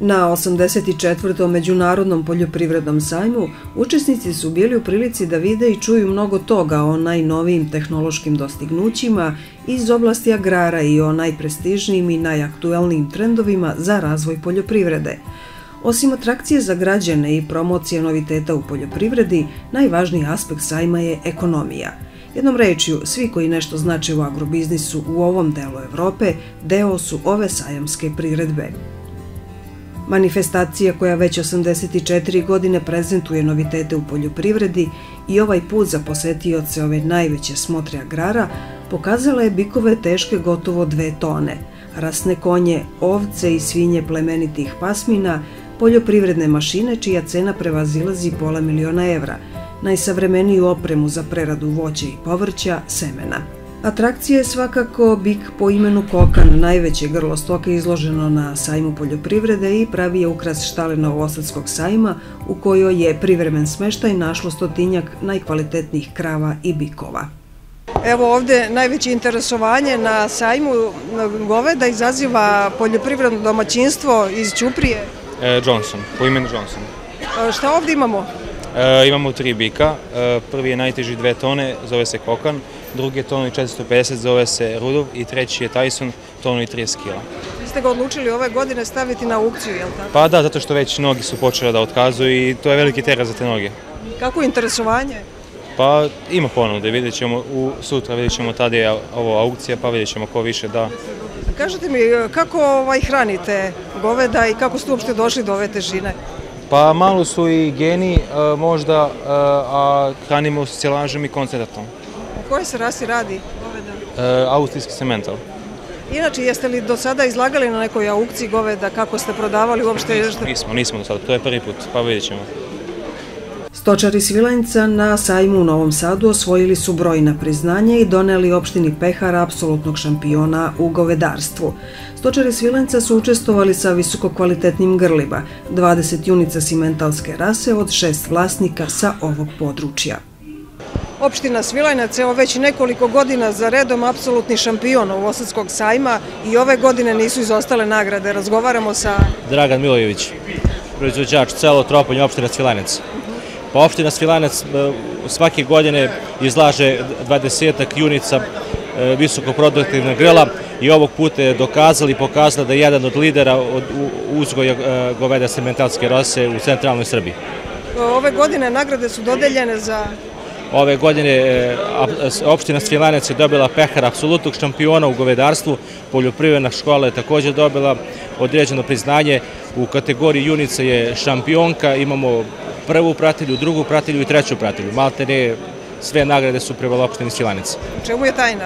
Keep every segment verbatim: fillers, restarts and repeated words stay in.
Na osamdeset četvrtom Međunarodnom poljoprivrednom sajmu učesnici su bili u prilici da vide i čuju mnogo toga o najnovijim tehnološkim dostignućima iz oblasti agrara i o najprestižnijim i najaktuelnijim trendovima za razvoj poljoprivrede. Osim atrakcije za građane i promocije noviteta u poljoprivredi, najvažniji aspekt sajma je ekonomija. Jednom rečju, svi koji nešto znače u agrobiznisu u ovom delu Evrope deo su ove sajamske priredbe. Manifestacija koja već osamdeset četiri godine prezentuje novitete u poljoprivredi i ovaj put za posetioce ove najveće smotre agrara pokazala je bikove teške gotovo dve tone, rasne konje, ovce i svinje plemenitih pasmina, poljoprivredne mašine čija cena prevazilazi pola miliona evra, najsavremeniju opremu za preradu voća i povrća, semena. Atrakcija je svakako bik po imenu Kokan, najveće grlo stoke izloženo na sajmu poljoprivrede i pravi je ukras štale Novosadskog sajma u kojoj je privremen smeštaj našlo stotinjak najkvalitetnijih krava i bikova. Evo ovde najveće interesovanje na sajmu goveda izaziva poljoprivredno domaćinstvo iz Ćuprije. Johnson, po imenu Johnson. Šta ovde imamo? Imamo tri bika. Prvi je najteži dve tone, zove se Kokan. Drugi je tonu i četiristo pedeset, zove se Rudolf, i treći je Tyson, tonu i trideset kila. Vi ste ga odlučili ove godine staviti na aukciju, je li tako? Pa da, zato što već nogi su počele da otkazuju i to je veliki teret za te noge. Kako je interesovanje? Pa ima ponude, vidjet ćemo sutra, vidjet ćemo tada je ovo aukcija, pa vidjet ćemo ko više da. Kažete mi, kako hranite goveda i kako ste uopšte došli do ove težine? Pa malo su i geni možda, a hranimo s cjelažem i koncentratom. O kojoj se rasi radi goveda? Austrijski semental. Inače, jeste li do sada izlagali na nekoj aukciji goveda, kako ste prodavali uopšte? Nismo, nismo do sada, to je prvi put, pa vidjet ćemo. Stočari Svilajnca na sajmu u Novom Sadu osvojili su brojna priznanja i doneli opštini Pehar apsolutnog šampiona u govedarstvu. Stočari Svilajnca su učestvovali sa visokokvalitetnim grlima, dvadeset junica simentalske rase od šest vlasnika sa ovog područja. Opština Svilajnac je već nekoliko godina za redom apsolutni šampion Novosadskog sajma i ove godine nisu izostale nagrade. Razgovaramo sa... Dragan Milojević, proizvođač celotropolja opština Svilajnac. Pa opština Svilajnac svake godine izlaže dvadesetak junica visokoproduktivnog grla i ovog puta je dokazala i pokazala da je jedan od lidera uzgoja goveda simentalske rase u centralnoj Srbiji. Ove godine nagrade su dodeljene za... Ove godine opština Svilajnac je dobila Pehar apsolutnog šampiona u govedarstvu, poljoprivredna škola je također dobila određeno priznanje, u kategoriji junica je šampionka, imamo prvu pratilju, drugu pratilju i treću pratilju. Malte ne, sve nagrade su prevela opštini Svilajnac. Čemu je tajna?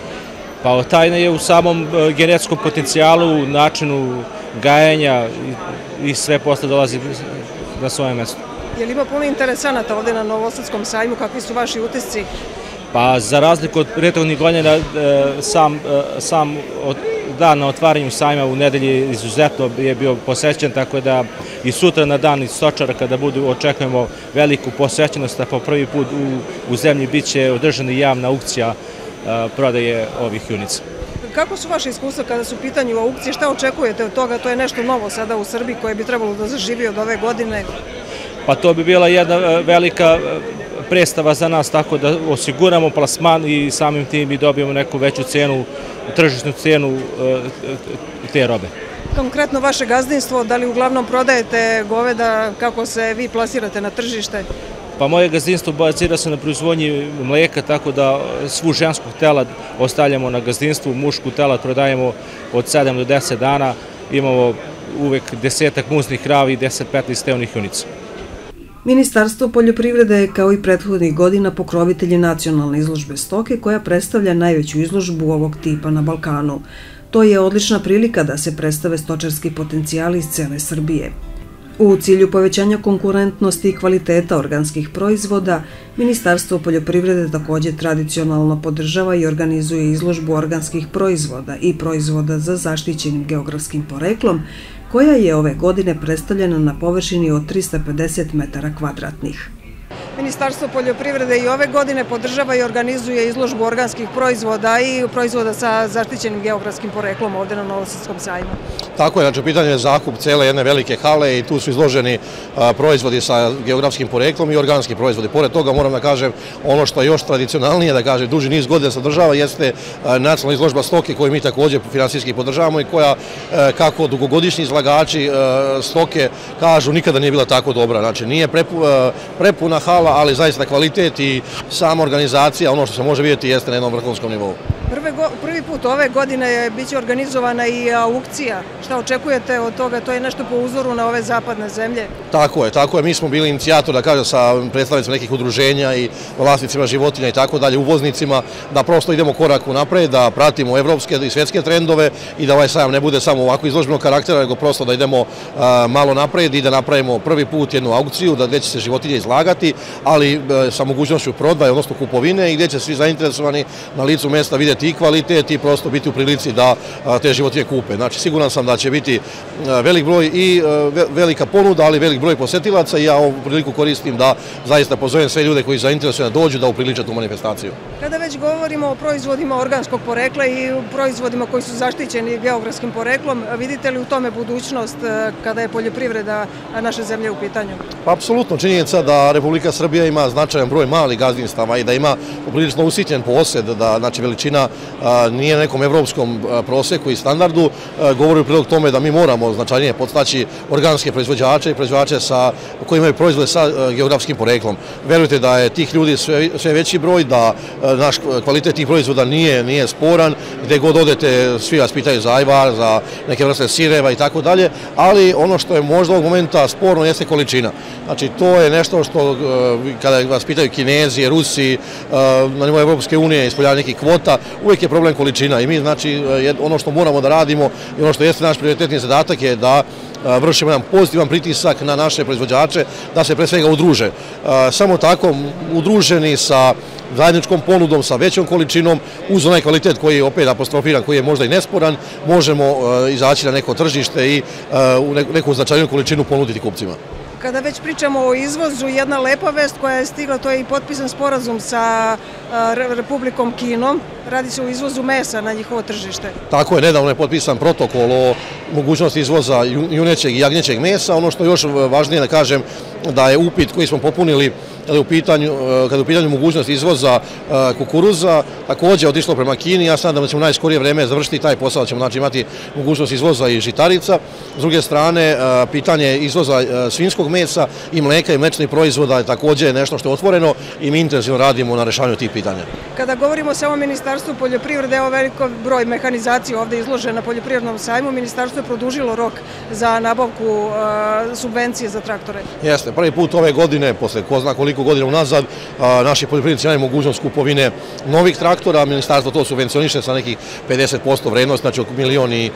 Pa tajna je u samom genetskom potencijalu, u načinu gajanja i sve posle dolazi na svoje mesto. Je li ima puno interesanata ovde na Novosadskom sajmu? Kakvi su vaši utisci? Pa za razliku od prethodnih godina, sam dan na otvaranju sajma u nedelji izuzetno je bio posećen, tako da i sutra na dan stočara kada budu očekujemo veliku posećenost, a po prvi put u zemlji bit će održana javna aukcija prodaje ovih junica. Kako su vaše iskustva kada su u pitanju aukcije? Šta očekujete od toga? To je nešto novo sada u Srbiji koje bi trebalo da zaživi od ove godine. Pa to bi bila jedna velika predstava za nas, tako da osiguramo plasman i samim tim i dobijemo neku veću cenu, tržišnu cenu te robe. Konkretno vaše gazdinstvo, da li uglavnom prodajete goveda, kako se vi plasirate na tržište? Pa moje gazdinstvo bazira se na proizvodnji mleka, tako da svu ženskog tela ostavljamo na gazdinstvu, mušku tela prodajemo od sedam do deset dana, imamo uvek desetak muznih krava i deset do petnaest steonih junica. Ministarstvo poljoprivrede je kao i prethodnih godina pokrovitelj nacionalne izložbe stoke koja predstavlja najveću izložbu ovog tipa na Balkanu. To je odlična prilika da se predstave stočarski potencijali iz cele Srbije. U cilju povećanja konkurentnosti i kvaliteta organskih proizvoda, Ministarstvo poljoprivrede također tradicionalno podržava i organizuje izložbu organskih proizvoda i proizvoda za zaštićenim geografskim poreklom, koja je ove godine predstavljena na površini od trista pedeset metara kvadratnih. Ministarstvo poljoprivrede i ove godine podržava i organizuje izložbu organskih proizvoda i proizvoda sa zaštićenim geografskim poreklom ovde na Novosadskom sajmu. Tako je, znači u pitanju je zakup cele jedne velike hale i tu su izloženi proizvodi sa geografskim poreklom i organski proizvodi. Pored toga moram da kažem, ono što je još tradicionalnije, da kažem, duži niz godina se održava, jeste nacionalna izložba stoke koju mi također finansijski podržavamo i koja, kako dugogodišnji izlagači stoke kažu, nikada nije bila tako dobra. Znači nije prepuna hala, ali zaista kvalitet i sama organizacija, ono što se može vidjeti, jeste na jednom vrhunskom nivou. Prvi put ove godine biće organizovana i aukcija. Šta očekujete od toga? To je nešto po uzoru na ove zapadne zemlje? Tako je, tako je. Mi smo bili inicijator, da kažem, sa predstavnicima nekih udruženja i vlasnicima životinja i tako dalje, uvoznicima, da prosto idemo korak unapred, da pratimo evropske i svjetske trendove i da ovaj sajam ne bude samo ovako izložbenog karaktera, nego prosto da idemo malo napred i da napravimo prvi put jednu aukciju, da gdje će se životinje izlagati, ali sa mogućnošću prodaje, odnosno kupovine i gdje će svi zainteresovani na licu mjesta vidjeti i kvalitet i prosto biti u prilici da te životinje kupe. Znači, siguran sam da će biti velik broj i velika ponuda, ali velik broj posetilaca i ja ovu priliku koristim da zaista pozovem sve ljude koji su zainteresovani da dođu da upriliče tu manifestaciju. Kada već govorimo o proizvodima organskog porekla i proizvodima koji su zaštićeni geografskim poreklom, vidite li u tome budućnost kada je poljoprivreda naše zemlje u pitanju? Pa, apsolutno, činjenica da Republika Srbija ima značajan broj malih gazdinstava i da ima poprilično usitnjen posjed, da znači veličina nije nekom evropskom proseku i standardu, govori u prilog tome da mi moramo značajnije podstaći organske proizvođače i proizvođače koji imaju proizvode sa geografskim poreklom. Verujte da je tih ljudi sve veći broj, da naš kvalitet tih proizvoda nije sporan, gde god odete svi vas pitaju za ajvar, za neke vrste sireva i tako dalje, ali ono što je možda ovog momenta sporno jeste količina. Znači, to je nešto što, kada vas pitaju Kinezi, Rusi, na nivou Evropske unije, ispoljavanje nekih kvota, uvijek je problem količina i mi, znači, ono što moramo da radimo i ono što jeste naš prioritetni zadatak je da vršimo jedan pozitivan pritisak na naše proizvođače da se pre svega udruže. Samo tako, udruženi sa zajedničkom ponudom, sa većom količinom, uz onaj kvalitet koji je opet apostrofiran, koji je možda i nesporan, možemo izaći na neko tržište i u neku značajniju količinu ponuditi kupcima. Kada već pričamo o izvozu, jedna lepa vest koja je stigla, to je i potpisan sporazum sa Republikom Kinom. Radi se o izvozu mesa na njihovo tržište. Tako je, nedavno je potpisan protokol o mogućnosti izvoza junećeg i jagnjećeg mesa. Ono što je još važnije da kažem da je upit koji smo popunili kada je u pitanju mogućnost izvoza kukuruza, također otišlo prema Kini. Ja sam da ćemo u najskorije vreme završiti taj posao, da ćemo imati mogućnost izvoza i žitarica. S druge strane, pitanje izvoza svinjskog mesa i mleka i mlečnih proizvoda je također nešto što je otvoreno i mi intenzivno radimo na rešavanju tih pitanja. Kada govorimo samo o Ministarstvu poljoprivrede, evo veliko broj mehanizacije ovdje izložen na poljoprivrednom sajmu, Ministarstvo je produžilo rok za nabavku subvencije za traktore. Jeste, prvi put ove godine, posle ko zna koliko godina unazad, naši poljoprivrednici imaju mogućnost kupovine novih traktora, Ministarstvo to subvencioniše sa nekih pedeset posto vrednost, znači oko milion i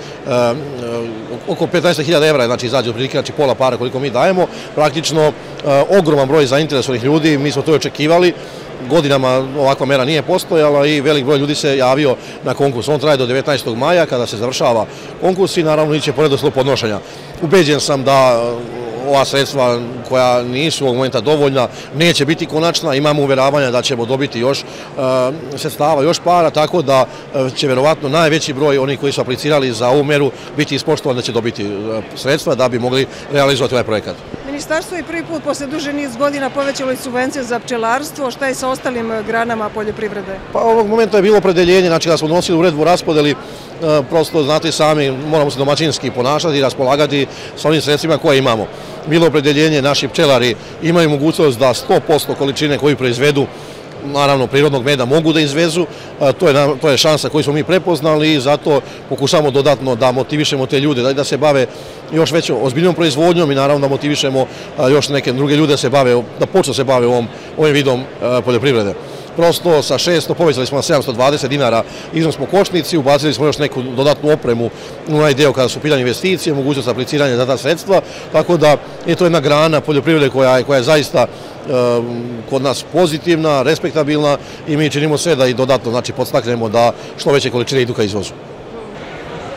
oko petnaest hiljada evra, znači izađe otprilike, znači pola para koliko mi dajemo, praktično ogroman broj zainteresovanih ljudi, mi smo to očekivali. Godinama ovakva mera nije postojala i velik broj ljudi se javio na konkurs. On traje do devetnaestog maja kada se završava konkurs i naravno iće po redosledu podnošenja. Ubeđen sam da ova sredstva koja nisu ovog momenta dovoljna neće biti konačna, imamo uveravanja da ćemo dobiti još sredstava, još para, tako da će verovatno najveći broj onih koji su aplicirali za ovu meru biti ispoštovan da će dobiti sredstva da bi mogli realizovati ovaj projekat. Ministarstvo je prvi put posle duže niz godina povećalo i subvencije za pčelarstvo. Šta je sa ostalim granama poljoprivrede? Pa ovog momenta je bilo opredeljenje, znači kada smo donosili uredbu o raspodeli, prosto znate sami, moramo se domaćinski ponašati i raspolagati sa onim sredstvima koje imamo. Bilo opredeljenje, naši pčelari imaju mogućnost da sto posto količine koju proizvedu, naravno prirodnog meda, mogu da izvezu. To je šansa koju smo mi prepoznali i zato pokušamo dodatno da motivišemo te ljude da se bave još većom ozbiljnom proizvodnjom i naravno da motivišemo još neke druge ljude da počnu se bave ovim vidom poljoprivrede. Prosto sa šesto povećali smo na sedamsto dvadeset dinara iznos po košnici, ubacili smo još neku dodatnu opremu u onaj deo kada su pitanje investicije, mogućnost apliciranja za ta sredstva, tako da je to jedna grana poljoprivrede koja je zaista kod nas pozitivna, respektabilna i mi činimo sve da i dodatno podstaknemo da što veće količine idu ka izvozu.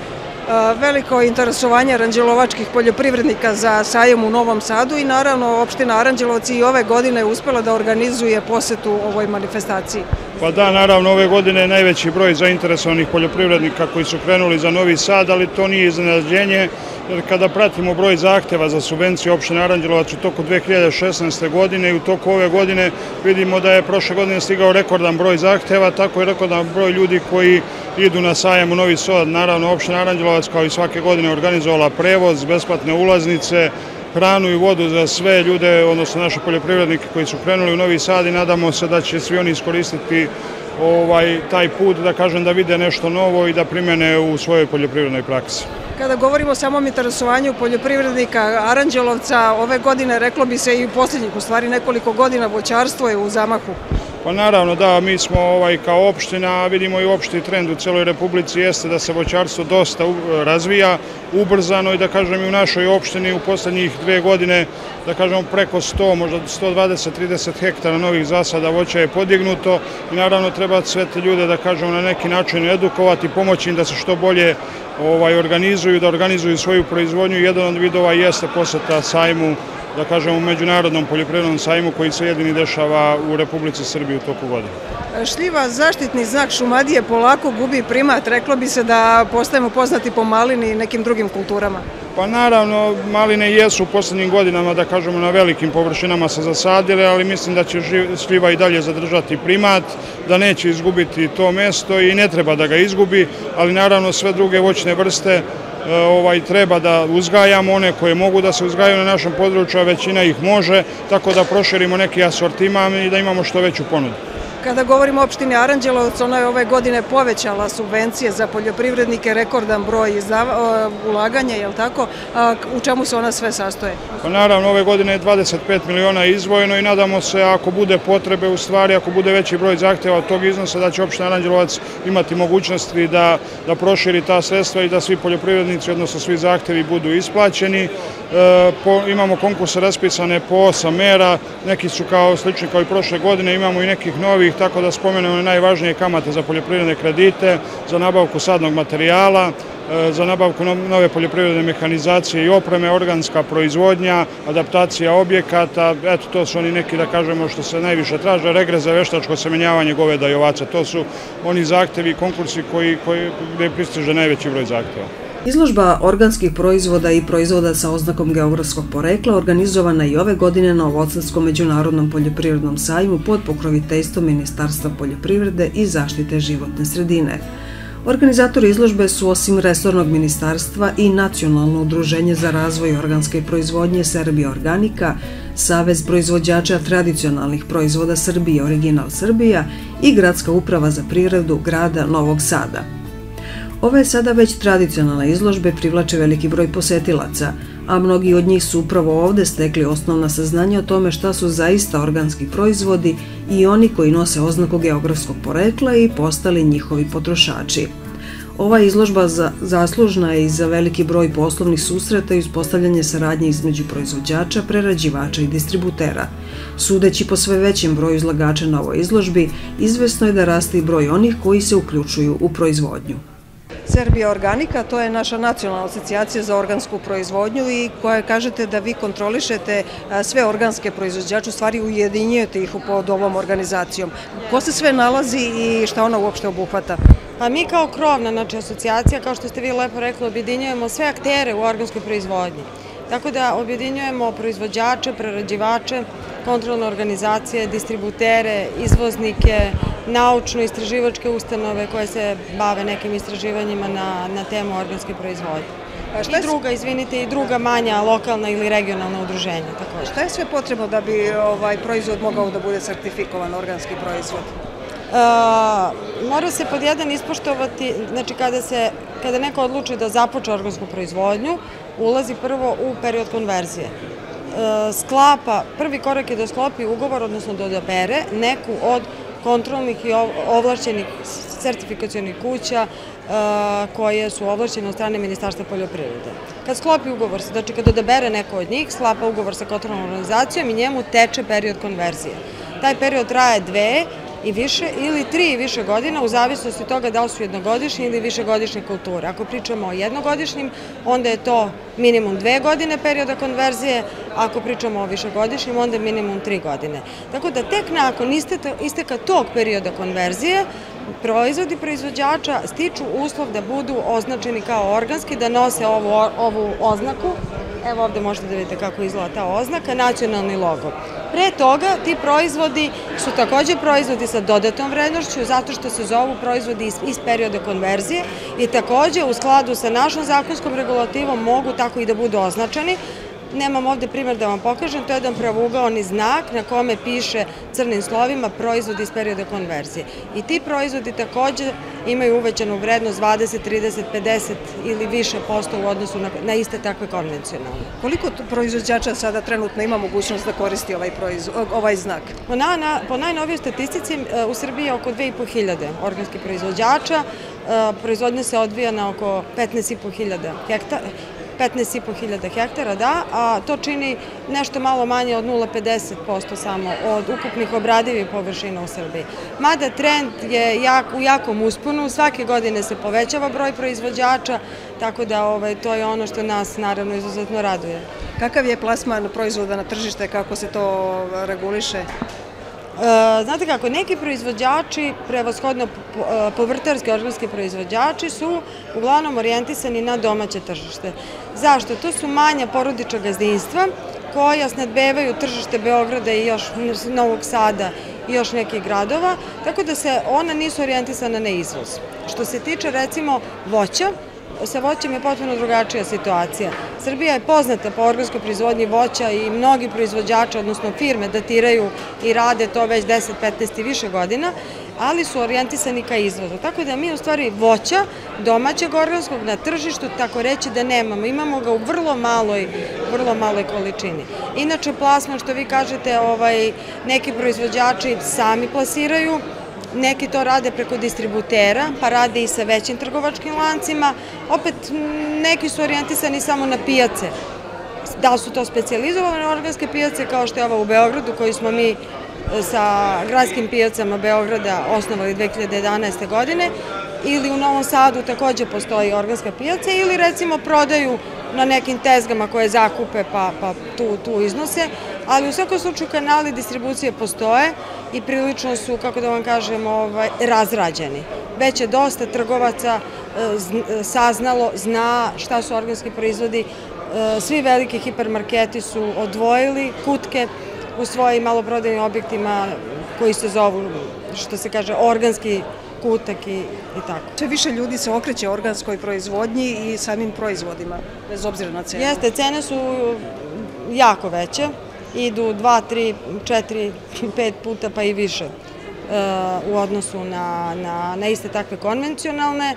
Veliko interesovanje aranđelovačkih poljoprivrednika za sajam u Novom Sadu i naravno opština Aranđelovac i ove godine je uspela da organizuje posetu ovoj manifestaciji. Pa da, naravno, ove godine je najveći broj zainteresovanih poljoprivrednika koji su krenuli za Novi Sad, ali to nije iznenađenje, jer kada pratimo broj zahteva za subvenciju opštine Aranđelovac u toku dve hiljade šesnaeste. godine i u toku ove godine vidimo da je prošle godine stigao rekordan broj zahteva, tako i rekordan broj ljudi koji idu na sajam u Novi Sad. Naravno, opština Aranđelovac kao i svake godine organizovala prevoz, besplatne ulaznice, hranu i vodu za sve ljude, odnosno naše poljoprivrednike koji su krenuli u Novi Sad i nadamo se da će svi oni iskoristiti taj put, da kažem, da vide nešto novo i da primene u svojoj poljoprivrednoj praksi. Kada govorimo o samom interesovanju poljoprivrednika Aranđelovca, ove godine, reklo bi se i u posljednjih, u stvari nekoliko godina, voćarstvo je u zamahu. Pa naravno da, mi smo kao opština, vidimo i opšti trend u celoj Republici jeste da se voćarstvo dosta razvija, ubrzano i da kažem i u našoj opštini u poslednjih dve godine, da kažemo preko sto, možda sto dvadeset do trideset hektara novih zasada voća je podignuto i naravno treba sve te ljude, da kažemo, na neki način edukovati, pomoći im da se što bolje organizuju, da organizuju svoju proizvodnju. Jedan od vidova jeste poseta sajmu, da kažemo, međunarodnom poljoprivrednom sajmu koji se jedini dešava u Republici Srbiji u toku godine. Šljiva, zaštitni znak Šumadije, polako gubi primat. Reklo bi se da postajemo poznati po malini i nekim drugim kulturama. Pa naravno, maline jesu u poslednjim godinama, da kažemo, na velikim površinama se zasadile, ali mislim da će šljiva i dalje zadržati primat, da neće izgubiti to mesto i ne treba da ga izgubi, ali naravno sve druge voćne vrste treba da uzgajamo, one koje mogu da se uzgajaju na našem području, a većina ih može, tako da proširimo neki asortiman i da imamo što veću ponudu. Kada govorimo o opštini Aranđelovac, ona je ove godine povećala subvencije za poljoprivrednike, rekordan broj ulaganja, je li tako? U čemu se ona sve sastoje? Pa naravno, ove godine je dvadeset pet miliona izdvojeno i nadamo se, ako bude potrebe, u stvari, ako bude veći broj zahteva od tog iznosa, da će opština Aranđelovac imati mogućnosti da proširi ta sredstva i da svi poljoprivrednici, odnosno svi zahtevi, budu isplaćeni. Imamo konkurse raspisane po osam mera, neki su kao slični kao i prošle godine, imamo i nekih novih, tako da spomenemo najvažnije kamate za poljoprivredne kredite, za nabavku sadnog materijala, za nabavku nove poljoprivredne mehanizacije i opreme, organska proizvodnja, adaptacija objekata. Eto, to su oni neki, da kažemo, što se najviše traže, regres za veštačko semenjavanje goveda i ovaca. To su oni zahtevi i konkursi gde pristiže najveći broj zahteva. Izložba organskih proizvoda i proizvoda sa oznakom geografskog porekla organizovana i ove godine na Novosadskom međunarodnom poljoprivrednom sajmu pod pokroviteljstvom Ministarstva poljoprivrede i zaštite životne sredine. Organizatori izložbe su osim resornog ministarstva i Nacionalno udruženje za razvoj organske proizvodnje Serbija Organika, Savez proizvođača tradicionalnih proizvoda Srbije Original Srbija i Gradska uprava za privredu grada Novog Sada. Ove sada već tradicionalne izložbe privlače veliki broj posetilaca, a mnogi od njih su upravo ovde stekli osnovna saznanja o tome šta su zaista organski proizvodi i oni koji nose oznaku geografskog porekla i postali njihovi potrošači. Ova izložba zaslužna je i za veliki broj poslovnih susreta i uspostavljanje saradnje između proizvođača, prerađivača i distributera. Sudeći po sve većem broju izlagača na ovoj izložbi, izvesno je da raste i broj onih koji se uključuju u proizvodnju. Serbija Organika, to je naša nacionalna asocijacija za organsku proizvodnju i koja kažete da vi kontrolišete sve organske proizvođače, u stvari ujedinjujete ih pod ovom organizacijom. Ko se sve nalazi i šta ona uopšte obuhvata? Pa mi kao krovna, znači asocijacija, kao što ste vi lepo rekli, objedinjujemo sve aktere u organskoj proizvodnji. Tako da objedinjujemo proizvođače, prerađivače, kontrolne organizacije, distributere, izvoznike, naučno-istraživačke ustanove koje se bave nekim istraživanjima na temu organske proizvodnje. I druga, izvinite, i druga manja lokalna ili regionalna udruženja. Šta je sve potrebno da bi proizvod mogao da bude sertifikovan, organski proizvod? Mora se pod jedan ispoštovati, znači kada neko odluči da započe organsku proizvodnju, ulazi prvo u period konverzije. Sklapa, prvi korak je da sklopi ugovor, odnosno da odabere neku od kontrolnih i ovlašćenih sertifikacionih kuća koje su ovlašćene od strane Ministarstva poljoprivrede. Kad sklopi ugovor, znači kad odabere neko od njih, sklapa ugovor sa kontrolnom organizacijom i njemu teče period konverzije. Taj period traje dve i više ili tri i više godina u zavisnosti od toga da li su jednogodišnje ili višegodišnje kulture. Ako pričamo o jednogodišnjim, onda je to minimum dve godine perioda konverzije, ako pričamo o višegodišnjim, onda je minimum tri godine. Tako da tek nakon isteka tog perioda konverzije, proizvodi proizvođača stiču uslov da budu označeni kao organski, da nose ovu oznaku. Evo ovde možete da vidite kako izgleda ta oznaka, nacionalni logo. Pre toga ti proizvodi su takođe proizvodi sa dodatnom vrednošću zato što se zovu proizvodi iz perioda konverzije i takođe u skladu sa našom zakonskom regulativom mogu tako i da budu označeni. Nemam ovde primjer da vam pokažem, to je jedan pravougaoni znak na kome piše crnim slovima proizvod iz perioda konverzije. I ti proizvodi takođe imaju uvećanu vrednost dvadeset, trideset, pedeset ili više posto u odnosu na iste takve konvencionalne. Koliko proizvođača sada trenutno ima mogućnost da koristi ovaj znak? Po najnovijoj statistici u Srbiji je oko dve i po hiljade organskih proizvođača. Proizvodnja se odvija na oko petnaest i po hiljada hektara. petnaest i po hiljada hektara, da, a to čini nešto malo manje od nula zarez pedeset posto samo od ukupnih obradivih površina u Srbiji. Mada trend je u jakom usponu, svake godine se povećava broj proizvođača, tako da to je ono što nas naravno izuzetno raduje. Kakav je plasman proizvoda na tržište, kako se to reguliše? Znate kako, neki proizvođači, prevashodno povrtarski organski proizvođači, su uglavnom orijentisani na domaće tržište. Zašto? To su manja porodična gazdinstva koja snadbevaju tržište Beograda i još Novog Sada i još nekih gradova, tako da se ona nisu orijentisana na izvoz. Što se tiče recimo voća, sa voćem je potpuno drugačija situacija. Srbija je poznata po organskoj proizvodnji voća i mnogi proizvođači, odnosno firme, datiraju i rade to već deset, petnaest i više godina, ali su orijentisani ka izvozu. Tako da mi u stvari voća domaćeg organskog na tržištu, tako reći da nemamo. Imamo ga u vrlo maloj, vrlo maloj količini. Inače, plasman, što vi kažete, neki proizvođači sami plasiraju, neki to rade preko distributera, pa rade i sa većim trgovačkim lancima. Opet, neki su orijentisani samo na pijace. Da li su to specijalizovane organske pijace, kao što je ova u Beogradu, koju smo mi sa gradskim pijacama Beograda osnovali dve hiljade jedanaeste. godine, ili u Novom Sadu takođe postoji organska pijaca, ili recimo prodaju na nekim tezgama koje zakupe pa tu iznose, ali u svakom slučaju kanali distribucije postoje i prilično su, kako da vam kažem, razrađeni. Već je dosta trgovaca saznalo, zna šta su organski proizvodi. Svi veliki hipermarketi su odvojili kutke u svojim maloprodajnim objektima koji se zovu, što se kaže, organski kutak i tako. Sve više ljudi se okreće organskoj proizvodnji i samim proizvodima, bez obzira na cenu. Jeste, cene su jako veće, idu dva, tri, četiri, pet puta pa i više u odnosu na iste takve konvencionalne.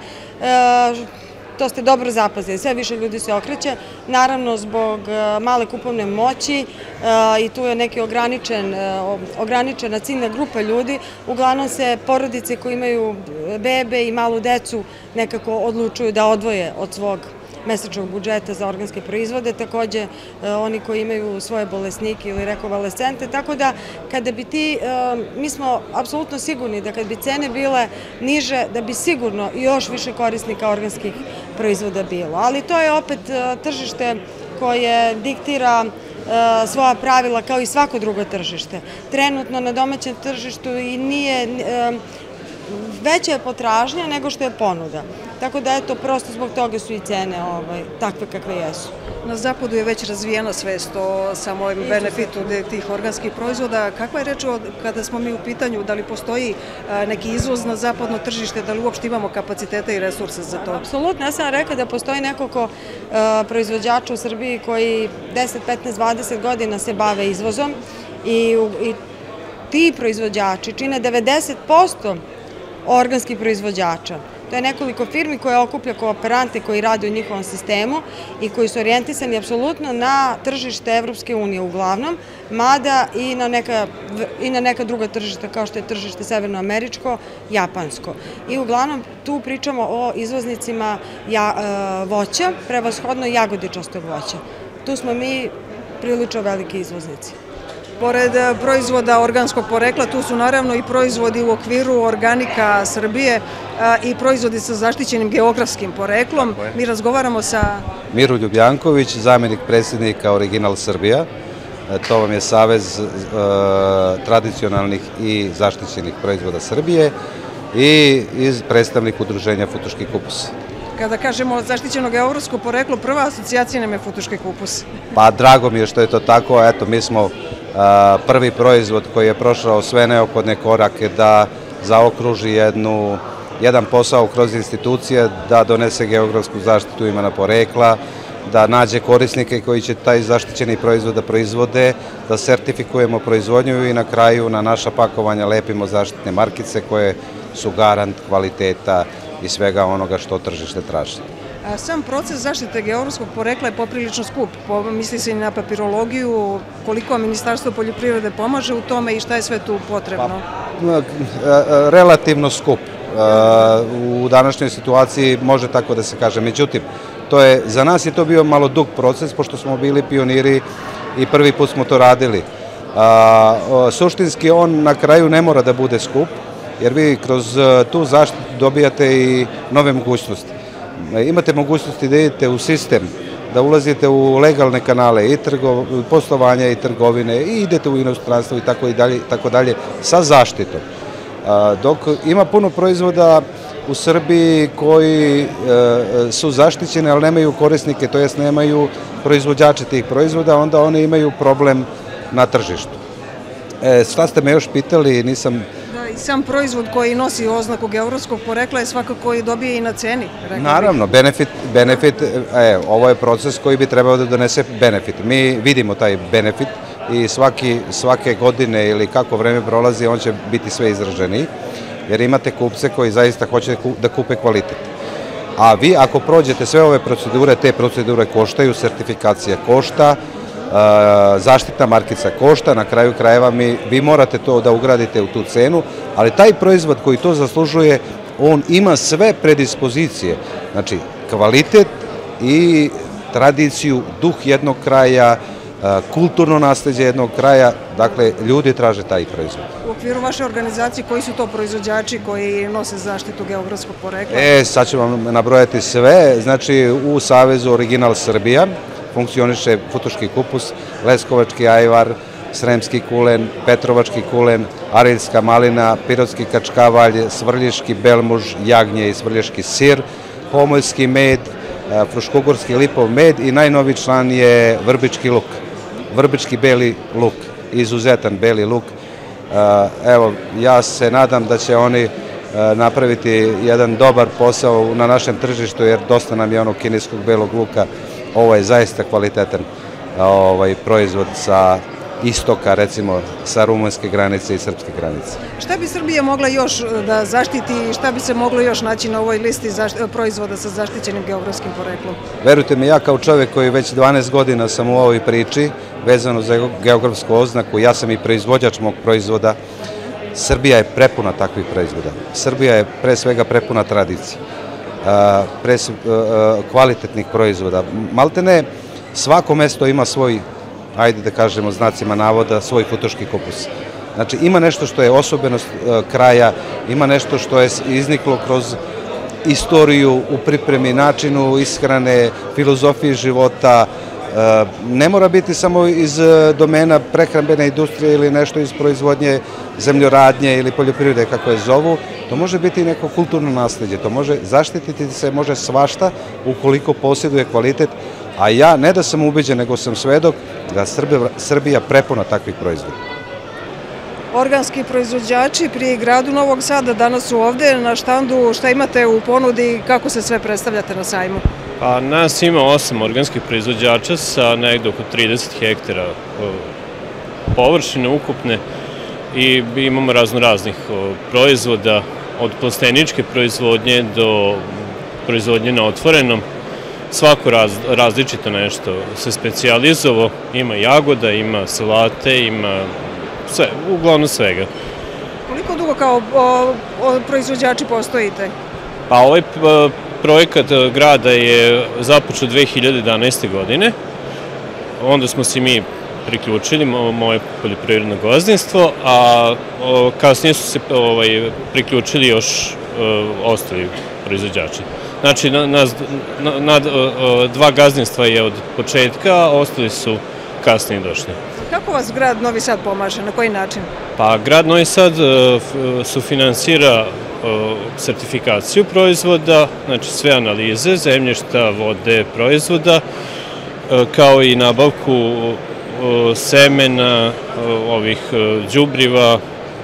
To ste dobro zapazili, sve više ljudi se okreće, naravno zbog male kupovne moći i tu je neki ograničena ciljna grupa ljudi, uglavnom se porodice koji imaju bebe i malu decu nekako odlučuju da odvoje od svog mesečnog budžeta za organske proizvode, takođe oni koji imaju svoje bolesnike ili rekonvalescente, tako da kada bi ti, mi smo apsolutno sigurni da kad bi cene bile niže, da bi sigurno još više korisnika organskih proizvoda bilo. Ali to je opet tržište koje diktira svoja pravila kao i svako drugo tržište. Trenutno na domaćem tržištu i nije veća je potražnja nego što je ponuda. Tako da, eto, prosto zbog toga su i cene takve kakve jesu. Na zapadu je već razvijena svest o samom benefitu tih organskih proizvoda. Kakva je reč kada smo mi u pitanju, da li postoji neki izvoz na zapadno tržište, da li uopšte imamo kapacitete i resurse za to? Apsolutno, ja sam rekla da postoji nekoliko proizvođača u Srbiji koji deset, petnaest, dvadeset godina se bave izvozom i ti proizvođači čine devedeset posto organskih proizvođača. To je nekoliko firmi koje okuplja kooperante koji rade u njihovom sistemu i koji su orijentisani apsolutno na tržište Evropske unije uglavnom, mada i na neka druga tržišta kao što je tržište severnoameričko, japansko. I uglavnom tu pričamo o izvoznicima voća, prevashodno jagodičastog voća. Tu smo mi prilično veliki izvoznici. Pored proizvoda organskog porekla, tu su naravno i proizvodi u okviru Organika Srbije i proizvodi sa zaštićenim geografskim poreklom. Mi razgovaramo sa... Miroljub Janković, zamjenik predsjednika Original Srbija. To vam je Savez tradicionalnih i zaštićenih proizvoda Srbije i predstavnik udruženja Futoški kupus. Kada kažemo zaštićeno geografsko poreklo, prva asocijacija nam je futoški kupus. Pa drago mi je što je to tako, eto mi smo prvi proizvod koji je prošao sve neophodne korake da zaokruži jednu, jedan posao kroz institucije, da donese geografsku zaštitu imena porekla, da nađe korisnike koji će taj zaštićeni proizvod da proizvode, da sertifikujemo proizvodnju i na kraju na naša pakovanja lepimo zaštitne markice koje su garant kvaliteta i svega onoga što tržište traži. Sam proces zaštite geografskog porekla je poprilično skup. Misli se i na papirologiju, koliko Ministarstvo poljoprivrede pomaže u tome i šta je sve tu potrebno? Relativno skup. U današnjoj situaciji može tako da se kaže. Međutim, za nas je to bio malo dug proces, pošto smo bili pioniri i prvi put smo to radili. Suštinski on na kraju ne mora da bude skup, jer vi kroz tu zaštitu dobijate i nove mogućnosti. Imate mogućnosti da idete u sistem, da ulazite u legalne kanale i poslovanja i trgovine i idete u inostranstvo i tako dalje sa zaštitom. Dok ima puno proizvoda u Srbiji koji su zaštićeni, ali nemaju korisnike, to jest nemaju proizvođače tih proizvoda, onda oni imaju problem na tržištu. Šta ste me još pitali, nisam... I sam proizvod koji nosi oznaku geografskog porekla je svakako i dobije i na ceni. Naravno, benefit, ovo je proces koji bi trebao da donese benefit. Mi vidimo taj benefit i svake godine ili kako vreme prolazi, on će biti sve izraženiji, jer imate kupce koji zaista hoće da kupe kvalitet. A vi ako prođete sve ove procedure, te procedure koštaju, sertifikacija košta, zaštitna markica košta, na kraju krajeva vi morate to da ugradite u tu cenu, ali taj proizvod koji to zaslužuje, on ima sve predispozicije, znači kvalitet i tradiciju, duh jednog kraja, kulturno nasleđe jednog kraja, dakle ljudi traže taj proizvod. U okviru vaše organizacije koji su to proizvođači koji nose zaštitu geografskog porekla? E, sad ću vam nabrojati sve, znači u Savezu Original Srbija funkcioniše Futoški kupus, Leskovački ajvar, Sremski kulen, Petrovački kulen, Ariljska malina, Pirotski kačkavalj, Svrljiški belmuž, jagnje i svrljiški sir, Homoljski med, Fruškogorski lipov med i najnoviji član je Vrbički luk, Vrbički beli luk, izuzetan beli luk. Evo, ja se nadam da će oni napraviti jedan dobar posao na našem tržištu, jer dosta nam je onog kineskog belog luka. Ovo je zaista kvalitetan proizvod sa istoka, recimo sa rumunske granice i srpske granice. Šta bi Srbija mogla još da zaštiti i šta bi se moglo još naći na ovoj listi proizvoda sa zaštićenim geografskim poreklom? Verujte mi, ja kao čovek koji već dvanaest godina sam u ovoj priči, vezano za geografsku oznaku, ja sam i proizvođač mog proizvoda, Srbija je prepuna takvih proizvoda. Srbija je pre svega prepuna tradicije, kvalitetnih proizvoda. Maltene, svako mesto ima svoj, ajde da kažemo znacima navoda, svoj futoški kupus. Znači ima nešto što je osobenost kraja, ima nešto što je izniklo kroz istoriju u pripremi, načinu ishrane, filozofiji života. Ne mora biti samo iz domena prehrambene industrije ili nešto iz proizvodnje zemljoradnje ili poljoprivrede, kako je zovu. To može biti i neko kulturno nasledđe, to može zaštititi se, može svašta ukoliko posjeduje kvalitet, a ja ne da sam ubeđen, nego sam svedok da Srbija prepuna takvih proizvoda. Organski proizvođači pri gradu Novog Sada danas su ovde na štandu. Šta imate u ponudi i kako se sve predstavljate na sajmu? Pa nas ima osam organskih proizvođača sa negde oko trideset hektara površine ukupne i imamo razno raznih proizvoda, od plasteničke proizvodnje do proizvodnje na otvorenom. Svako različito nešto se specijalizovao, ima jagoda, ima salate, ima sve, uglavnom svega. Koliko dugo kao proizvođači postojite? Pa ovaj projekat grada je započeo dve hiljade jedanaeste. godine, onda smo se mi priključili moje poljoprivredno gazdinstvo, a kasnije su se priključili još ostali proizvođači. Znači, dva gazdinstva je od početka, a ostali su kasnije došli. Kako vas grad Novi Sad pomaže? Na koji način? Pa, grad Novi Sad sufinansira sertifikaciju proizvoda, znači sve analize, zemljišta, vode, proizvoda, kao i nabavku semena, ovih đubriva,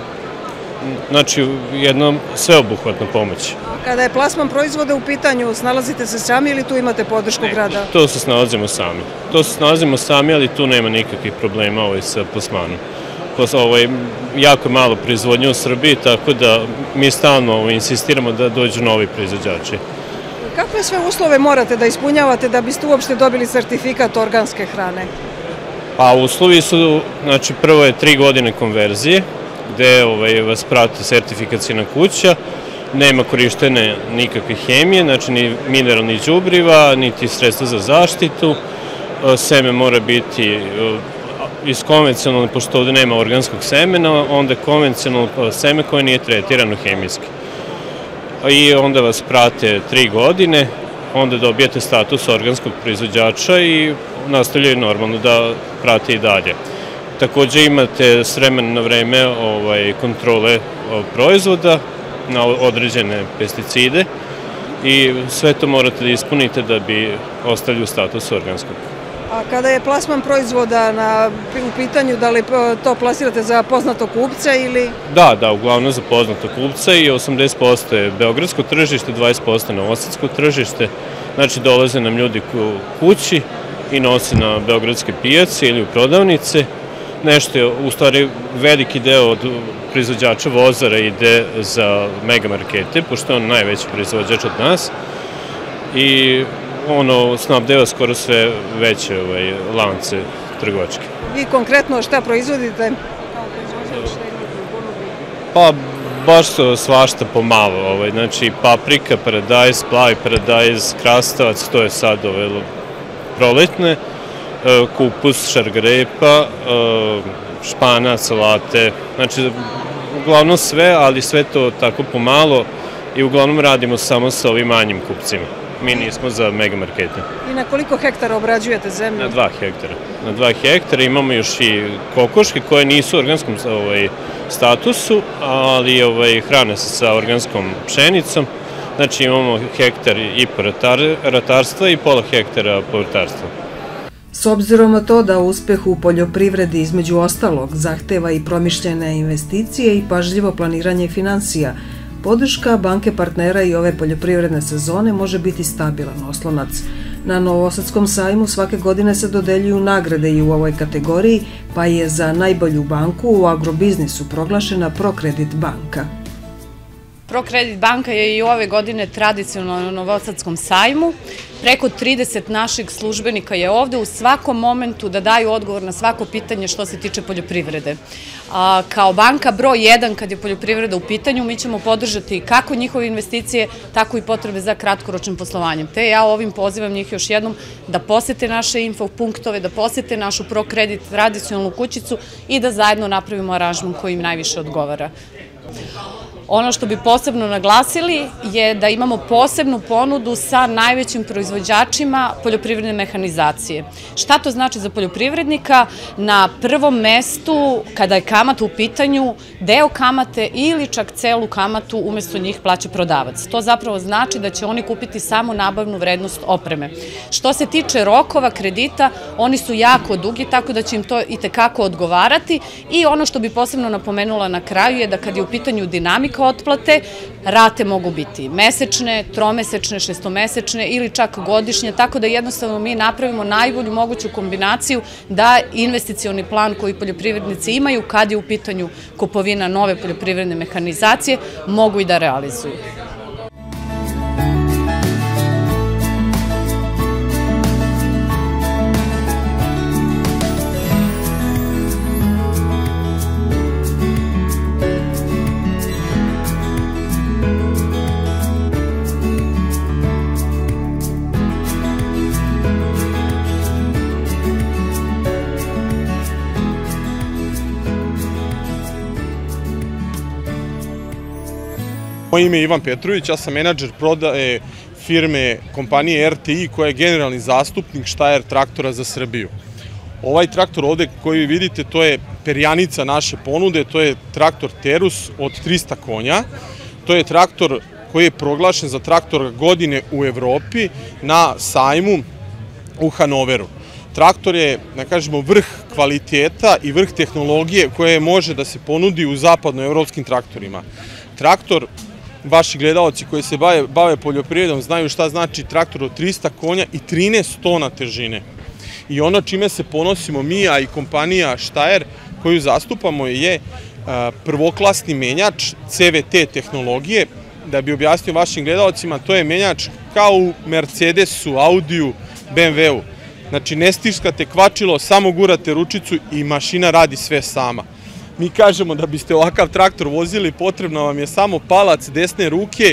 znači jedna sveobuhvatna pomoć. Kada je plasman proizvoda u pitanju, snalazite se sami ili tu imate podršku grada? To se snalazimo sami. To se snalazimo sami, ali tu nema nikakvih problema sa plasmanom. Jako je malo proizvodnje u Srbiji, tako da mi stalno insistiramo da dođu novi proizvođači. Kakve sve uslove morate da ispunjavate da biste uopšte dobili sertifikat organske hrane? Pa uslovi su, znači prvo je tri godine konverzije, gde vas prati sertifikacijna kuća, nema korištene nikakve hemije, znači ni mineralnih đubriva, niti sredstva za zaštitu, seme mora biti iz konvencionalne, pošto ovde nema organskog semena, onda je konvencionalno seme koje nije tretirano hemijski. I onda vas prate tri godine, onda dobijete status organskog proizvođača i nastavljaju normalno da prate i dalje. Takođe imate s vremena na vreme kontrole proizvoda na određene pesticide i sve to morate da ispunite da bi ostali u statusu organskog. A kada je plasman proizvoda u pitanju, da li to plasirate za poznatog kupca ili? Da, da, uglavnom za poznatog kupca i osamdeset posto je beogradsko tržište, dvadeset posto novosadsko tržište. Znači dolaze nam ljudi kući i nose na beogradske pijace ili u prodavnice. Nešto je, u stvari, veliki deo od proizvođača vozara ide za megamarkete, pošto je on najveći proizvođač od nas. I ono snabdeva skoro sve veće lance trgovačke. Vi konkretno šta proizvodite? Pa baš svašta pomalo. Znači paprika, paradajz, plavi paradajz, krastavac, to je sad proletne, kupus, šargarepa, španac, salate. Znači uglavnom sve, ali sve to tako pomalo i uglavnom radimo samo sa ovim manjim kupcima. Mi nismo za megamarkete. I na koliko hektara obrađujete zemlju? Na dva hektara. Na dva hektara imamo još i kokoške koje nisu u organskom statusu, ali hrane se sa organskom pšenicom. Znači imamo hektar i po ratarstva i pola hektara povrtarstva. S obzirom na to da uspeh u poljoprivredi između ostalog zahteva i promišljene investicije i pažljivo planiranje finansija, podrška banke partnera i ove poljoprivredne sezone može biti stabilan oslonac. Na Novosadskom sajmu svake godine se dodeljuju nagrade i u ovoj kategoriji, pa je za najbolju banku u agrobiznisu proglašena ProKredit banka. ProKredit banka je i ove godine tradicionalno na Novosadskom sajmu. Preko trideset naših službenika je ovde u svakom momentu da daju odgovor na svako pitanje što se tiče poljoprivrede. Kao banka broj jedan kad je poljoprivreda u pitanju, mi ćemo podržati kako njihove investicije, tako i potrebe za kratkoročnim poslovanjem. Te ja ovim pozivam njih još jednom da posete naše infopunktove, da posete našu ProKredit tradicionalnu kućicu i da zajedno napravimo aranžman koji im najviše odgovara. Ono što bi posebno naglasili je da imamo posebnu ponudu sa najvećim proizvođačima poljoprivredne mehanizacije. Šta to znači za poljoprivrednika? Na prvom mestu, kada je kamata u pitanju, deo kamate ili čak celu kamatu umesto njih plaća prodavac. To zapravo znači da će oni kupiti samo nabavnu vrednost opreme. Što se tiče rokova kredita, oni su jako dugi, tako da će im to i tekako odgovarati i ono što bi posebno napomenula na kraju je da kad je u pitanju dinamika otplate, rate mogu biti mesečne, tromesečne, šestomesečne ili čak godišnje, tako da jednostavno mi napravimo najbolju moguću kombinaciju da investicioni plan koji poljoprivrednici imaju kad je u pitanju kupovina nove poljoprivredne mehanizacije mogu i da realizuju. Moje ime je Ivan Petrović, ja sam menadžer prodaje firme kompanije R T I koja je generalni zastupnik Steyr traktora za Srbiju. Ovaj traktor ovde koji vidite, to je perjanica naše ponude, to je traktor Terus od trista konja. To je traktor koji je proglašen za traktor godine u Evropi na sajmu u Hanoveru. Traktor je, da kažemo, vrh kvaliteta i vrh tehnologije koje može da se ponudi u zapadnoevropskim traktorima. Traktor, vaši gledalci koji se bave, bave poljoprivredom znaju šta znači traktor od trista konja i trinaest tona težine. I ono čime se ponosimo mi, a i kompanija Steyr koju zastupamo je prvoklasni menjač C V T tehnologije. Da bi objasnio vašim gledalcima, to je menjač kao u Mercedesu, Audiju, B M W-u. Znači, ne stiskate kvačilo, samo gurate ručicu i mašina radi sve sama. Mi kažemo da biste ovakav traktor vozili, potrebno vam je samo palac desne ruke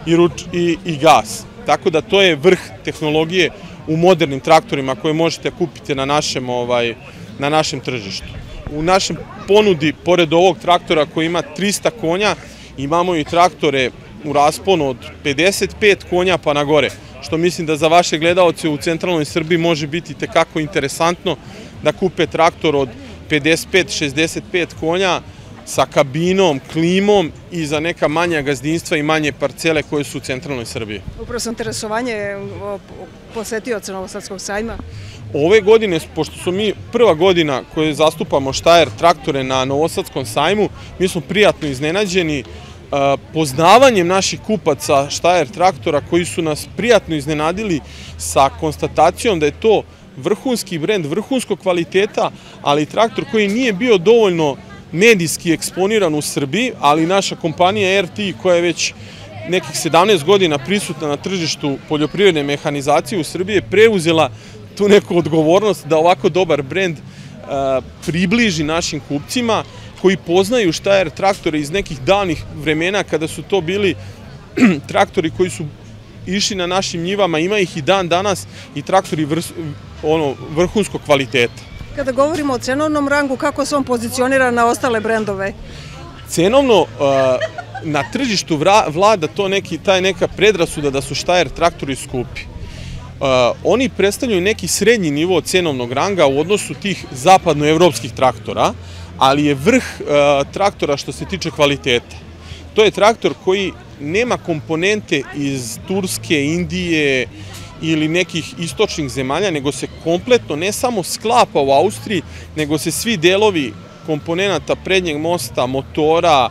i gas. Tako da to je vrh tehnologije u modernim traktorima koje možete kupiti na našem tržištu. U našem ponudi, pored ovog traktora koji ima trista konja, imamo i traktore u rasponu od pedeset pet konja pa na gore, što mislim da za vaše gledalce u centralnoj Srbiji može biti tekako interesantno da kupe traktor od pedeset pet do šezdeset pet konja sa kabinom, klimom i za neka manja gazdinstva i manje parcele koje su u centralnoj Srbiji. Upravo sam interesovanje posetioca Novosadskog sajma. Ove godine, pošto su mi prva godina koje zastupamo Steyr traktore na Novosadskom sajmu, mi smo prijatno iznenađeni poznavanjem naših kupaca Steyr traktora koji su nas prijatno iznenadili sa konstatacijom da je to vrhunski brend, vrhunskog kvaliteta, ali traktor koji nije bio dovoljno medijski eksponiran u Srbiji, ali naša kompanija R T I koja je već nekih sedamnaest godina prisutna na tržištu poljoprivredne mehanizacije u Srbiji je preuzela tu neku odgovornost da ovako dobar brend približi našim kupcima koji poznaju Steyr traktore iz nekih davnih vremena kada su to bili traktori koji su išli na našim njivama, ima ih i dan danas i traktori vrhunskog kvaliteta. Kada govorimo o cenovnom rangu, kako se on pozicionira na ostale brendove? Cenovno na tržištu vlada ta neka predrasuda da su Steyr traktori skupi. Oni predstavljaju neki srednji nivo cenovnog ranga u odnosu tih zapadnoevropskih traktora, ali je vrh traktora što se tiče kvaliteta. To je traktor koji nema komponente iz Turske, Indije ili nekih istočnih zemalja, nego se kompletno ne samo sklapa u Austriji, nego se svi delovi komponenta prednjeg mosta, motora,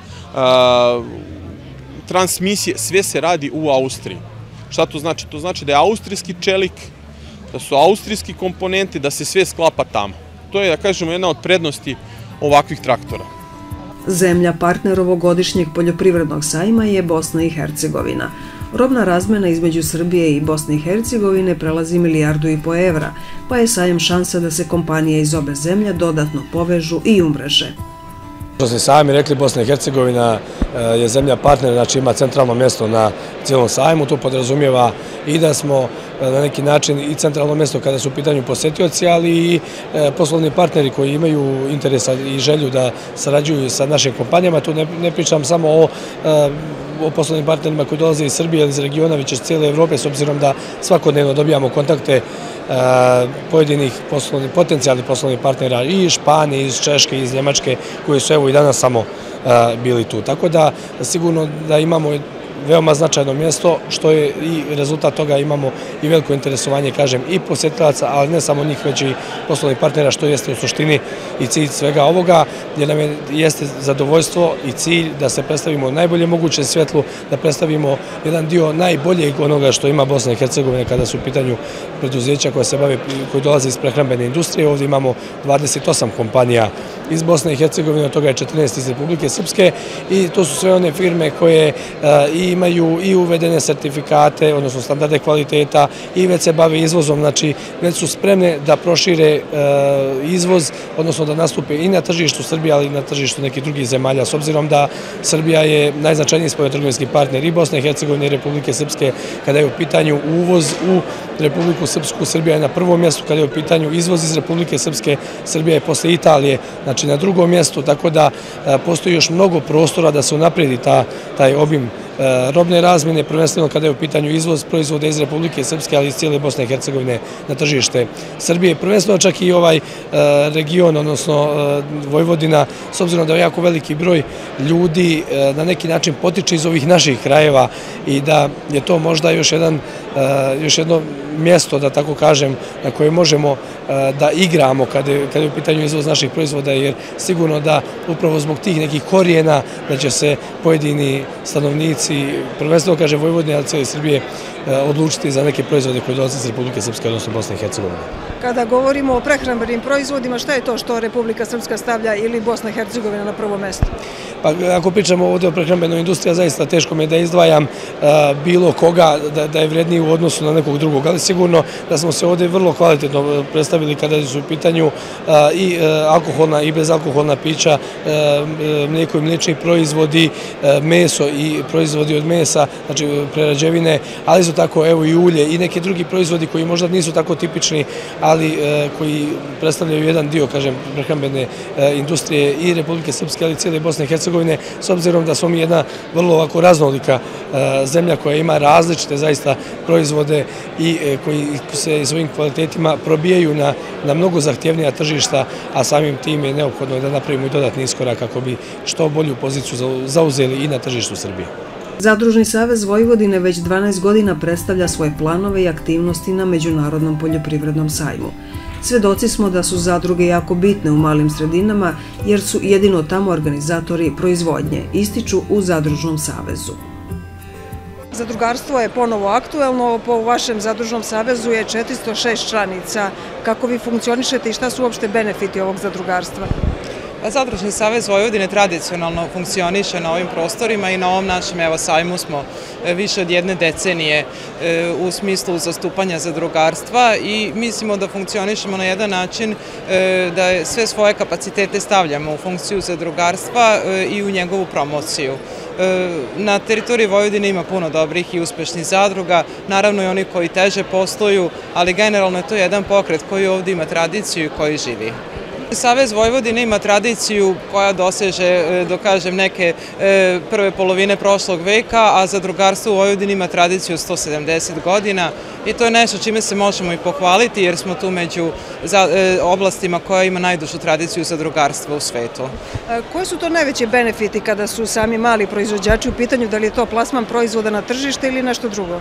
transmisije, sve se radi u Austriji. Šta to znači? To znači da je austrijski čelik, da su austrijski komponenti, da se sve sklapa tamo. To je, da kažemo, jedna od prednosti ovakvih traktora. Zemlja partner ovogodišnjeg poljoprivrednog sajma je Bosna i Hercegovina. Robna razmena između Srbije i Bosne i Hercegovine prelazi milijardu i po evra, pa je sajam šansa da se kompanije iz obe zemlje dodatno povežu i umreže. Što ste sami rekli, Bosna i Hercegovina je zemlja partner, znači ima centralno mjesto na cijelom sajmu, to podrazumijeva i da smo na neki način i centralno mjesto kada su u pitanju posetioci, ali i poslovni partneri koji imaju interesa i želju da sarađuju sa našim kompanijama. Tu ne pričam samo o o poslovnim partnerima koji dolaze iz Srbije ili iz regiona, već iz cijele Evrope, s obzirom da svakodnevno dobijamo kontakte pojedinih potencijalnih poslovnih partnera i iz Španije, iz Češke, iz Njemačke, koji su evo i danas samo bili tu. Tako da sigurno da imamo veoma značajno mjesto, što je i rezultat toga imamo i veliko interesovanje, kažem, i posjetilaca, ali ne samo njih, već i poslovnih partnera, što jeste u suštini i cilj svega ovoga, jer nam jeste zadovoljstvo i cilj da se predstavimo u najbolje moguće svjetlu, da predstavimo jedan dio najboljeg onoga što ima Bosna i Hercegovina kada su u pitanju preduzeća koja se bave, koji dolaze iz prehrambene industrije. Ovdje imamo dvadeset osam kompanija iz Bosne i Hercegovine, od toga je četrnaest iz Republike Srpske i to su sve one firme koje i imaju i uvedene sertifikate, odnosno standarde kvaliteta i već se bave izvozom, znači već su spremne da prošire izvoz, odnosno da nastupe i na tržištu Srbije, ali i na tržištu nekih drugih zemalja, s obzirom da Srbija je najznačajniji spoljnotrgovinski partner i Bosne i Hercegovine i Republike Srpske kada je u pitanju uvoz u Republiku Srpsku. Srbija je na prvom mjestu kada je u pitanju izvoz iz Republike Srpske, Srbija je posle Italije, znači na drugom mjestu, tako da postoji još mnogo prostora da se unapredi taj obim robne razmjene, prvenstveno kada je u pitanju izvoz proizvoda iz Republike Srpske, ali iz cijele Bosne i Hercegovine na tržište Srbije. Prvenstveno čak i ovaj region, odnosno Vojvodina, s obzirom da je jako veliki broj ljudi na neki način potiče iz ovih naših krajeva i da je to možda još jedan, još jedno mjesto, da tako kažem, na koje možemo da igramo kada je u pitanju izvoz naših proizvoda, jer sigurno da upravo zbog tih nekih korijena da će se pojedini stanovnici, prvenstveno kaže Vojvodine, ali cijele Srbije, odlučiti za neke proizvode koje dolaze iz Republike Srpske, odnosno Bosne i Hercegovine. Kada govorimo o prehrambenim proizvodima, šta je to što Republika Srpska stavlja ili Bosna i Hercegovina na prvo mesto? Pa ako pričamo ovdje o prehrambenoj industriji, zaista teško mi je da izdvajam bilo koga da je vredniji u odnosu na nekog drugog, ali sigurno da smo se ovdje vrlo kvalitetno predstavili kada su u pitanju i alkoholna i bezalkoholna pića, mlijeko i mliječni proizvodi, meso i proizvodi od mesa, znači prerađevine, ali isto tako evo i ulje i neki drugi proizvodi koji možda nisu tako tipični, ali koji predstavljaju jedan dio, kažem, prehrambene industrije i Republike Srpske, ali i cijele Bosne i Hercegovine, s obzirom da smo mi jedna vrlo ovako raznolika zemlja koja ima različite zaista proizvode i koji se svojim kvalitetima probijaju na mnogo zahtjevnija tržišta, a samim tim je neophodno da napravimo i dodatni iskorak kako bi što bolju poziciju zauzeli i na tržištu Srbije. Zadružni savez Vojvodine već dvanaest godina predstavlja svoje planove i aktivnosti na Međunarodnom poljoprivrednom sajmu. Svedoci smo da su zadruge jako bitne u malim sredinama jer su jedino tamo organizatori proizvodnje, ističu u Zadružnom savezu. Zadrugarstvo je ponovo aktuelno, po vašem Zadružnom savezu je četiristo šest članica. Kako vi funkcionišete i šta su uopšte benefiti ovog zadrugarstva? Zadružni savez Vojvodine tradicionalno funkcioniše na ovim prostorima i na ovom našem sajmu smo više od jedne decenije u smislu zastupanja zadrugarstva i mislimo da funkcionišemo na jedan način da sve svoje kapacitete stavljamo u funkciju zadrugarstva i u njegovu promociju. Na teritoriji Vojvodine ima puno dobrih i uspešnih zadruga, naravno i oni koji teže posluju, ali generalno je to jedan pokret koji ovdje ima tradiciju i koji živi. Savez Vojvodine ima tradiciju koja doseže, da kažem, neke prve polovine prošlog veka, a zadrugarstvo u Vojvodini ima tradiciju od sto sedamdeset godina i to je nešto čime se možemo i pohvaliti jer smo tu među oblastima koja ima najdužu tradiciju zadrugarstva u svetu. Koji su to najveći benefiti kada su sami mali proizvođači u pitanju, da li je to plasman proizvoda na tržište ili nešto drugo?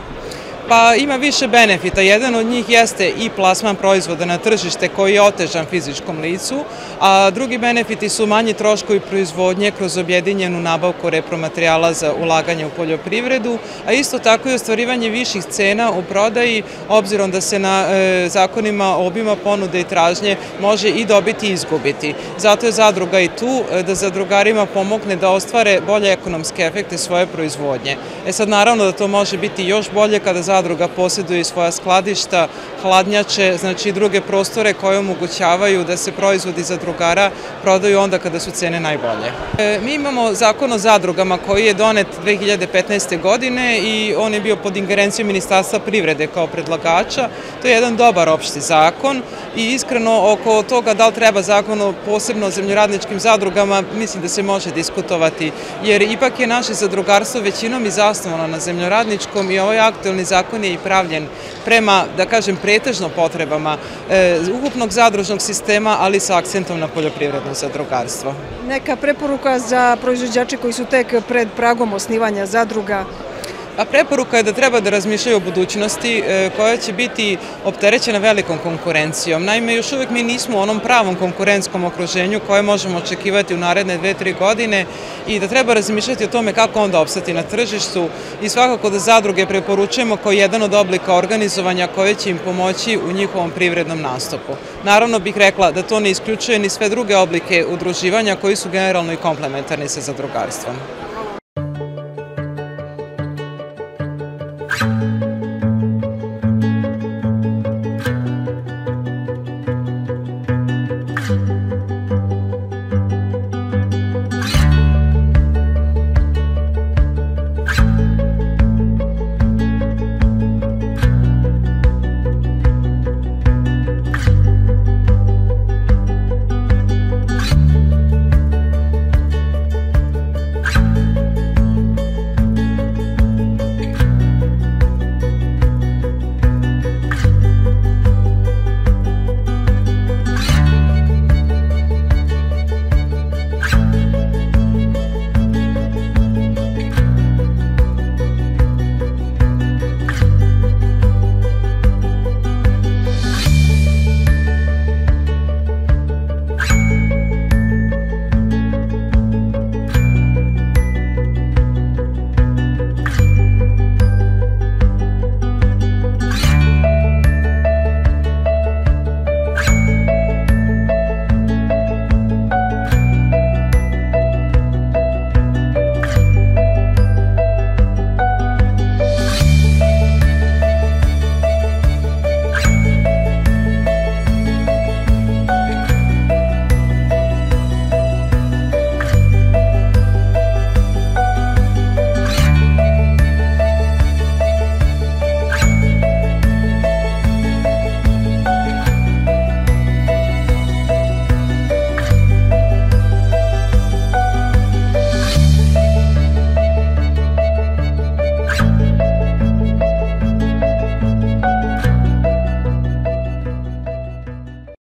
Pa ima više benefita. Jedan od njih jeste i plasman proizvoda na tržište koji je otežan fizičkom licu, a drugi benefiti su manji troškovi proizvodnje kroz objedinjenu nabavku repromaterijala za ulaganje u poljoprivredu, a isto tako i ostvarivanje viših cena u prodaji, obzirom da se na zakonima obima ponude i tražnje može i dobiti i izgubiti. Zato je zadruga i tu da zadrugarima pomogne da ostvare bolje ekonomske efekte svoje proizvodnje. E sad naravno da to može biti još bolje kada zadruga posjeduje svoja skladišta, hladnjače, znači i druge prostore koje omogućavaju da se proizvodi zadrugara prodaju onda kada su cene najbolje. Mi imamo zakon o zadrugama koji je donet dve hiljade petnaeste. godine i on je bio pod ingerencijom Ministarstva privrede kao predlagača. To je jedan dobar opšti zakon i iskreno oko toga da li treba zakon o posebno zemljoradničkim zadrugama mislim da se može diskutovati jer ipak je naše zadrugarstvo većinom i zasnovano na zemljoradničkom i ovaj aktuelni zakon je i pravljen prema, da kažem, pretežno potrebama ukupnog zadružnog sistema, ali sa akcentom na poljoprivredno zadrugarstvo. Neka preporuka za proizvođače koji su tek pred pragom osnivanja zadruga? A preporuka je da treba da razmišljaju o budućnosti koja će biti opterećena velikom konkurencijom. Naime, još uvijek mi nismo u onom pravom konkurentskom okruženju koje možemo očekivati u naredne dve, tri godine i da treba razmišljati o tome kako onda opstati na tržištu i svakako da zadruge preporučujemo kao jedan od oblika organizovanja koje će im pomoći u njihovom privrednom nastupu. Naravno bih rekla da to ne isključuje ni sve druge oblike udruživanja koji su generalno i komplementarni sa zadrugarstvom. Thank you.